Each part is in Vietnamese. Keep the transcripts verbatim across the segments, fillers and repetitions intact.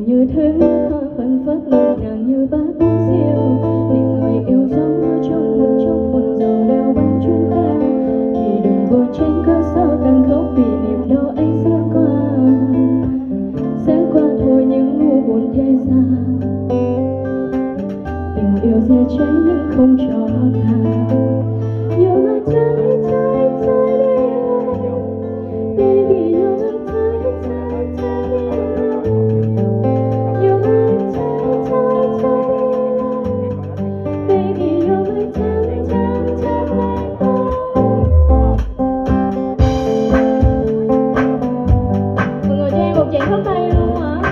như thứ hoa phấn phất ngọt ngào như bát siêu. Nên người yêu dấu trong một trong buồn giàu đeo bám chúng ta, thì đừng vội trên cớ sao tăng khóc vì niềm đau anh sẽ qua, sẽ qua thôi những ngu buồn thế gian. Tình yêu sẽ cháy nhưng không cho ta. You're my tiny, tiny, tiny love. Baby, you're my tiny, tiny, tiny love. You're my tiny, tiny, tiny love. Baby, you're my tiny, tiny, tiny love. Mọi người cho em một tràng pháo tay luôn hả?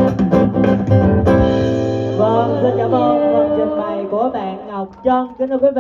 Kính thưa quý vị,